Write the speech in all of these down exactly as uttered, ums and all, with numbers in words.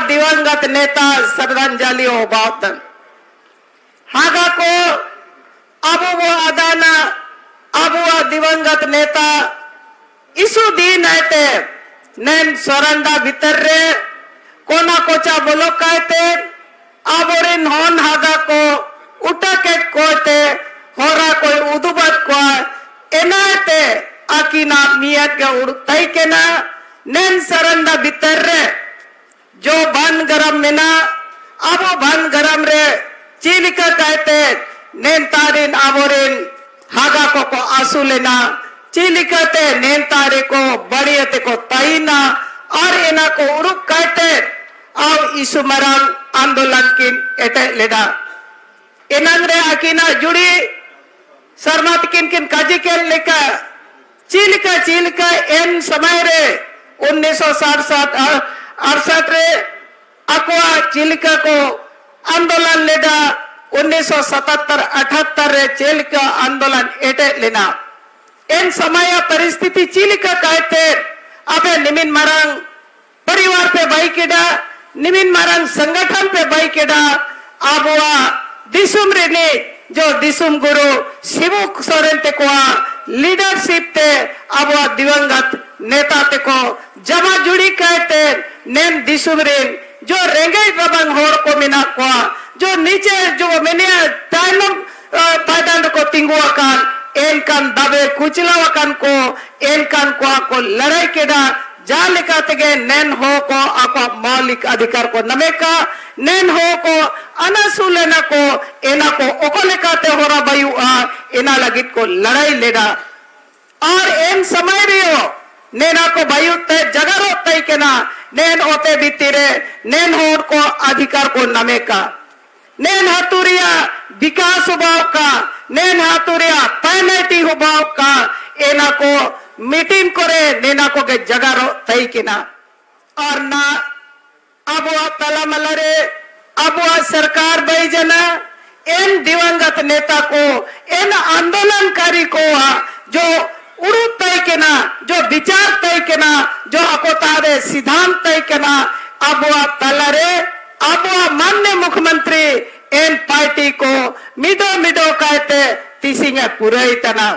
दिवंगत नेता श्रद्धांजलि हो बातन हागा को अब वो अदाना अब वो दिवंगत नेता इसु दिन आते नैन स्वरंडा भीतर रे कोना कोचा बोलो कहते अब और हॉन हागा को उठा के कोते होरा कोई उदुबत को एनाते आकिना मियात के उड़ताई के ना नैन सरंडा भीतर रे जो बन गरम मिना अब बन गरम रे चिलिका कहते नैन तारिन आबोरिन हागा को को आंसू लेना चिलिकते नैन तारे को बड़ियते को ताइना और इना को उरुक कहते अब इशु मरंग आंदोलन किन एटे लेना इनंगरे आकिना जुड़ी सरमत किन किन काजी के लेका चिलिका चिलिका एन समय रे उन्नीस सौ सड़सठ अड़सठ रे अकवा चिलिका को आंदोलन लेदा उन्नीस सौ सतहत्तर अठहत्तर रे चिलिका आंदोलन एटे लेना इन समय परिस्थिति चिलिका कहते अबे निमिन मरंग परिवार पे बाई केडा निमिन मरंग संगठन पे बाई केडा आबुआ दिसुम रे ने जो दिसुम गुरु शिवु सोरेन ते को लीडरशिप ते आबुआ दिवंगत नेता ते को जमा जुड़ी कहते नेम दिसुम रे जो रेंगे रबंग होड़ को मिना को जो नीचे जो मैंने टाइम पैदान को तिंगुआ कान एन कान दबे कुचला वकान को एन कान को को लड़ाई केडा जा लेका तेगे नैन हो को आपा मौलिक अधिकार को नमेका नैन हो को अनसुलेना को एना को ओको लेका ते होरा बायु आ एना लगित को लड़ाई लेडा और एन समय रियो नैना को बायु ते जगरो तय केना नैन ओते बीतीरे नैन हो को अधिकार को नमेका नैन हातुरिया विकास भाव का नैन हातुरिया पैनेटी हो भाव का एना को मीटिंग करे नैना को के जगारो तय केना और ना अब तला मलरे अब सरकार बैजना इन दिवंगत नेता को इन आंदोलनकारी को जो उड़ू तय केना जो विचार तय केना जो अकोतारे सिद्धांत तय केना अब तलरे अब माननीय मुख्यमंत्री इन पार्टी को मिडो मिडो कहते तीसिंगे पूरे इतना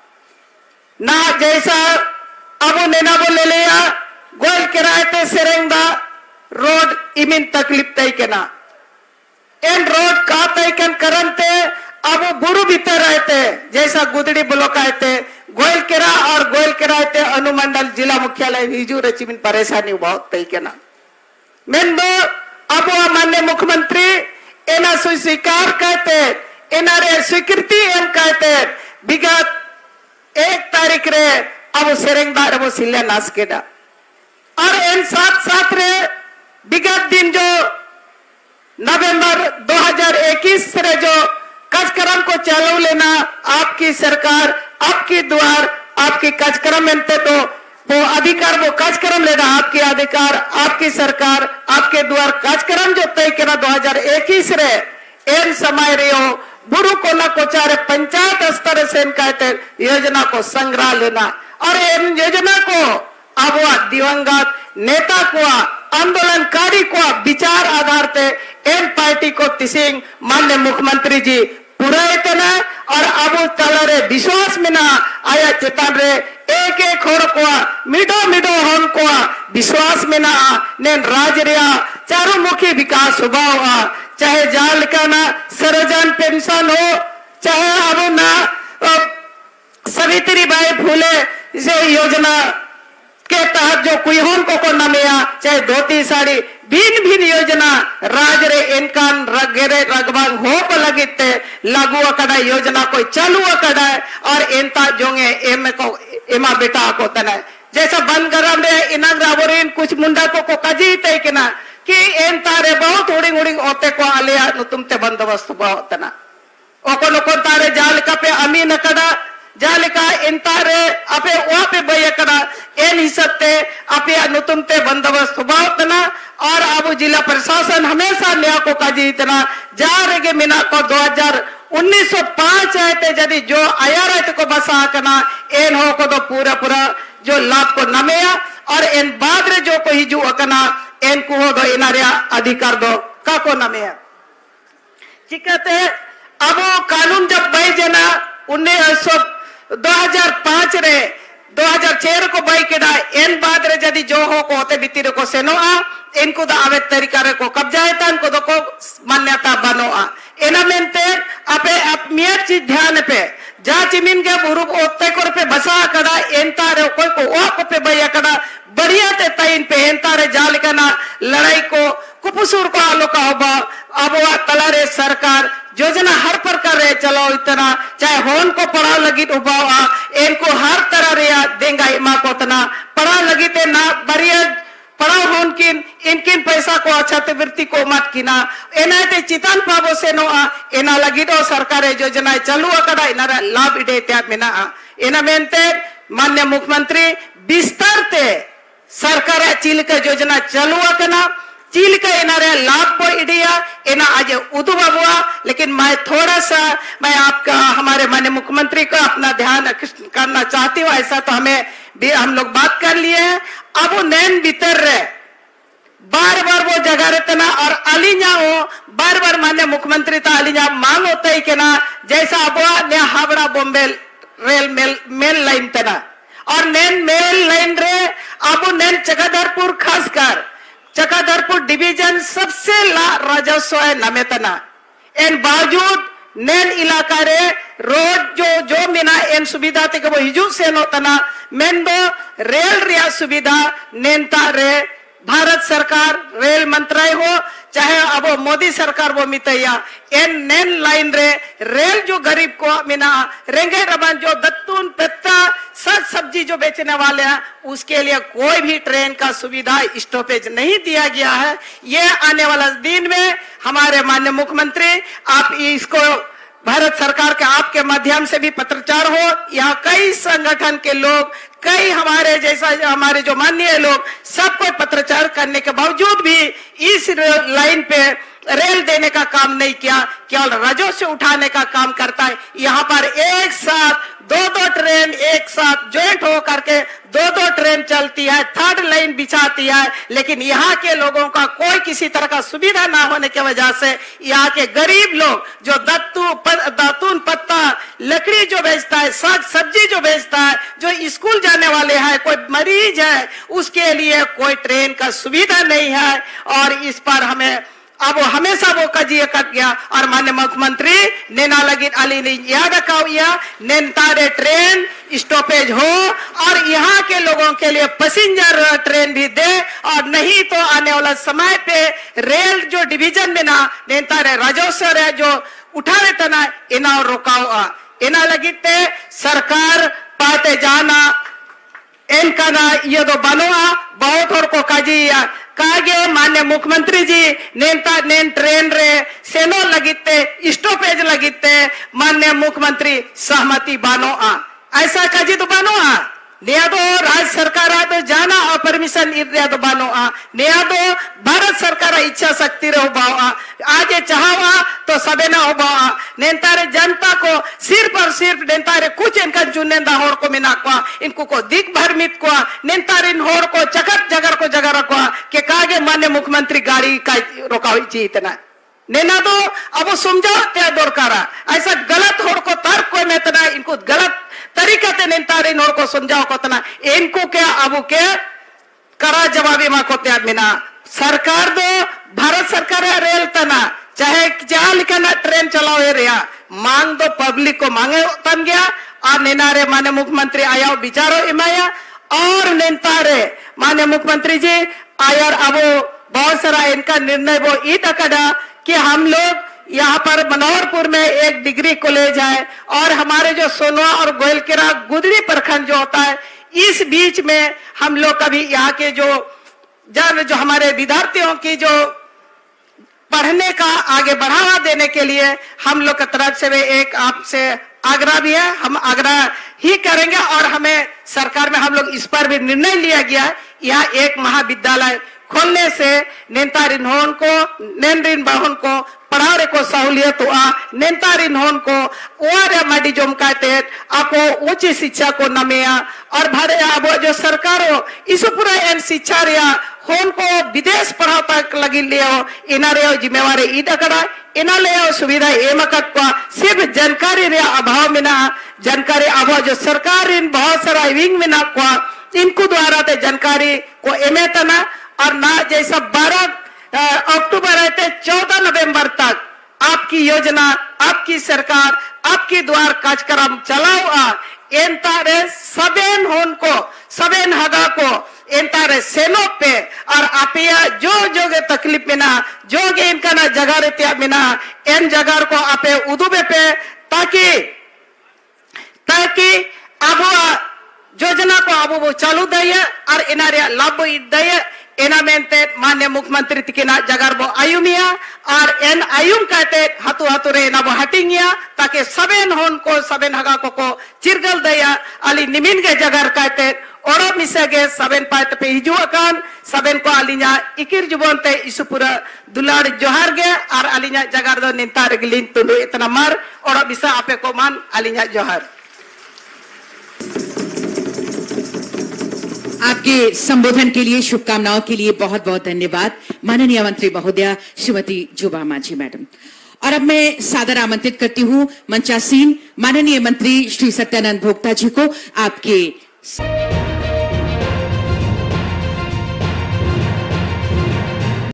ना जैसा अब नेना बोले लिया गोल किराए सेरेंगा रोड इमिन तकलीफ तय केना इन रोड का तय कन करनते अब बुरु भीतर रहते जैसा गुदड़ी ब्लॉक आते गोयल केरा और गोयल केराते अनुमंडल जिला मुख्यालय हिजू रचिमिन परेशानी बहुत तय केना मेंदो अब माननीय मुख्यमंत्री एना स्वीकार कहते एनारे स्वीकृति एम कहते विगत एक तारीख रे अब सेरेंगदार वो सिले नास केडा और इन साथ साथ रे विगत दिन जो नवंबर दो हज़ार इक्कीस रे जो कार्यक्रम को चालू लेना आपकी सरकार आपकी द्वार आपकी कार्यक्रम में तो वो अधिकार वो कार्यक्रम लेना आपकी अधिकार आपकी सरकार आपके द्वार कार्यक्रम जो तय केना दो हज़ार इक्कीस रे एन समय रियो बुरु कोना कोचारे पंचायत स्तर से कहते योजना को संग्रह लेना और इन योजना को अब दिवंगत नेता को आंदोलनकारी को विचार आधार पे एन पार्टी को तिसिंग माननीय मुख्यमंत्री जी पूरा इतना और अब तलरे विश्वास में ना आया चेतन रे एक एक होड़ को मिडो मिडो हम को विश्वास में ना नेन राज रिया चारों मुखी विकास हुआ हुआ चाहे जाल का ना सरजन पेंशन हो चाहे अब ना सवित्री बाई फूले से योजना के तहत जो कुछ को को नमिया चाहे धोती साड़ी भिन्न भिन्न योजना राज रे इनकान रगेरे रगबांग हो को लगिते लागू अकड़ा योजना कोई चालू अकड़ा और इनता जोंगे एम को एमा बेटा को तना जैसा बन गरम रे इनंग रावरिन कुछ मुंडा को को कजी तय केना कि एन तारे बहुत उड़ी उड़ी ओते को आलिया नुतुमते बंदोबस्त बहुत तना ओको नको तारे जाल का पे अमीन अकड़ा जालिका इंतारे अपे वहाँ पे बये करा एन हिस्से अपे अनुतुमते बंदोबस्त हुआ उतना और अब जिला प्रशासन हमेशा न्याय को काजी इतना जा रहे मिना को दो हज़ार उन्नीस सौ पांच आए थे यदि जो आया रहे को बसा करना एन हो को तो पूरा पूरा जो लाभ को नमेया और इन बाद रे जो को हिजू अकना इनको हो दो इनारे अधिकार दो काको नमे चिकाते अब कानून जब बाई जना उन्नीस सौ दो हजार पांच रे दो हजार छह को बाई केडा एन बाद रे जदी जो हो को होते बितिर को सेनोआ इनको द अवैध तरीका रे को कब्जा है तान को दो को मान्यता बनोआ एना मेंते अपे अप मियर चीज ध्यान पे जा चिमिन के बुरुक ओते को पे बसा कड़ा एंता रे कोई को ओ को पे बया कड़ा बढ़िया ते ताइन पे एंता रे जाल कना लड़ाई को कुपुसुर को आलो का होबा अब वा तलारे सरकार योजना हर प्रकार रे चलो इतना चाहे होन को पढ़ा लगी उबावा इनको हर तरह रे देंगा इमा को तना पढ़ा लगी ते ना बढ़िया पढ़ा होन किन इनकिन पैसा को अच्छा वृत्ति को मत किना एना ते चितान पाबो से नो आ एना लगी दो सरकार योजना चालू अकड़ा इना लाभ इडे त्या मेना एना मेनते माननीय मुख्यमंत्री विस्तार ते सरकार चील का योजना चालू अकना चील का इनारे लाभ को इडिया इना आज उदू बाबुआ लेकिन मैं थोड़ा सा मैं आपका हमारे माननीय मुख्यमंत्री का अपना ध्यान करना चाहती हूँ ऐसा तो हमें भी हम लोग बात कर लिए हैं अब वो नैन भीतर रहे बार बार वो जगह रहते ना और अलीजा हो बार बार माननीय मुख्यमंत्री था अलीजा मांग होता है कि ना जैसा अब ने Howrah Bombay rail mail mail line तना और नैन मेल लाइन रे अब नैन चक्रधरपुर खासकर चक्रधरपुर डिवीजन सबसे ला राजस्व है नमेतना इन बावजूद नैन इलाका रे रोड जो जो मिना इन सुविधा थे वो हिजू से नोतना मेन दो रेल रिया सुविधा नेनता रे भारत सरकार रेल मंत्रालय हो चाहे अब मोदी सरकार वो मितैया एन नैन लाइन रे रेल जो गरीब को मिना रेंगे रबन जो दत्तून पत्ता सब्जी सब्जी जो बेचने वाले हैं उसके लिए कोई भी ट्रेन का सुविधा स्टॉपेज नहीं दिया गया है। ये आने वाला दिन में हमारे माननीय मुख्यमंत्री आप इसको भारत सरकार के आपके माध्यम से भी पत्रचार हो यहाँ कई संगठन के लोग कई हमारे जैसा हमारे जो माननीय लोग सबको पत्रचार करने के बावजूद भी इस लाइन पे रेल देने का काम नहीं किया केवल राजस्व उठाने का काम करता है। यहाँ पर एक साथ दो दो ट्रेन एक साथ ज्वाइंट हो करके दो दो ट्रेन चलती है थर्ड लाइन बिछाती है लेकिन यहाँ के लोगों का कोई किसी तरह का सुविधा ना होने की वजह से यहाँ के गरीब लोग जो दत्तू दातून पत्ता लकड़ी जो बेचता है साग सब्जी जो बेचता है जो स्कूल जाने वाले हैं कोई मरीज है उसके लिए कोई ट्रेन का सुविधा नहीं है और इस पर हमें अब हमेशा वो कजिए कट गया और माननीय मुख्यमंत्री नैना लगी अली ने याद रखा यह नैनतारे ट्रेन स्टॉपेज हो और यहाँ के लोगों के लिए पैसेंजर ट्रेन भी दे और नहीं तो आने वाला समय पे रेल जो डिवीजन में ना नैनतारे राजस्व है जो उठा लेता ना इना रोकाओ इना लगी ते सरकार पाते जाना इनका ना ये दो बनोआ बहुत और को काजिया कागे मान्य मुख्यमंत्री जी नेता नेन ट्रेन रे सेनो लगिते स्टॉपेज लगिते मान्य मुख्यमंत्री सहमति बानो आ ऐसा काजी तो बानो आ नया दो राज्य सरकार आ तो जाना और परमिशन इरिया तो बानो आ नया दो भारत सरकार इच्छा शक्ति रे हो आ आज चाहवा तो सबे ना हो आ नेतारे जनता को सिर्फ और सिर्फ नेतारे कुछ इनका जुनेंदा होर को मिना को इनको को दिख भरमित को नेतारे इन होर को चकत जगर को जगह रखवा के कागे मान्य मुख्यमंत्री गाड़ी का रोका हुई जी इतना नेना दो अब समझाओ त्या दरकारा ऐसा गलत होर को तर्क को में तना इनको गलत तरीका ते नेतारे इन होर को समझाओ को तना इनको क्या अब के करा जवाबी मा को त्या मिना सरकार दो भारत सरकार है रेल तना चाहे जहां लिखा ना ट्रेन चलाओ रिया मांग दो पब्लिक को मांगे तन गया और नेनारे माने मुख्यमंत्री आया बिचारो इमाया और नेतारे माने मुख्यमंत्री जी आयर अब बहुत सारा इनका निर्णय वो ईद अकड़ा कि हम लोग यहाँ पर मनोहरपुर में एक डिग्री कॉलेज है और हमारे जो सोनवा और गोयलकेरा गुदरी प्रखंड जो होता है इस बीच में हम लोग कभी यहाँ के जो जन जो हमारे विद्यार्थियों की जो पढ़ने का आगे बढ़ावा देने के लिए हम लोग की तरफ से भी एक आपसे आग्रह भी है हम आग्रह ही करेंगे और हमें सरकार में हम लोग इस पर भी निर्णय लिया गया है यहाँ एक महाविद्यालय खोलने से नेतारिन होन को नेनरिन बाहन को पढ़ाने को सहूलियत हुआ नेतारिन होन को और माडी जोम कहते आपको उच्च शिक्षा को नमेया और भरे अब जो सरकार हो इस पूरा एन शिक्षा रिया होन को विदेश पढ़ाव तक लगी लियो इना रे जिम्मेवारी ईद करा इना ले सुविधा एम को सिर्फ जानकारी रे अभाव में जानकारी अभाव जो सरकार इन बहुत सारा विंग में को इनको द्वारा ते जानकारी को एमे तना और ना जैसा बारह अक्टूबर रहते चौदह नवंबर तक आपकी योजना आपकी सरकार आपकी द्वार कार्यक्रम चलाओ एंतारे सबेन होन को सबेन हगा को एंतारे सेनो पे और आपिया जो जो के तकलीफ में ना जो के इनका ना जगह रहते में ना इन जगह को आपे उदुबे पे ताकि ताकि अब योजना को अब वो चालू दे और इनारे लाभ दे एना मेनते मान्य मुख्यमंत्री तिकिना जगार बो आयुमिया और एन आयुम कहते हतु हतु रे ना बो हटिंगिया ताकि सबेन होन को सबेन हगा को को चिरगल दया अली निमिन के जगार कहते और मिसे के सबेन पाते पे हिजु अकान सबेन को अलिया इकिर जुबनते इस पूरा दुलाड़ जोहार गे और अलिया जगार दो निंतार गिलिन तुंदु इतना मार और मिसा आपे को मान अलिया जोहार। आपके संबोधन के लिए शुभकामनाओं के लिए बहुत बहुत धन्यवाद माननीय मंत्री महोदया श्रीमती जुबा माझी मैडम। और अब मैं सादर आमंत्रित करती हूं मंचासीन माननीय मंत्री श्री सत्यानंद भोक्ता जी को आपके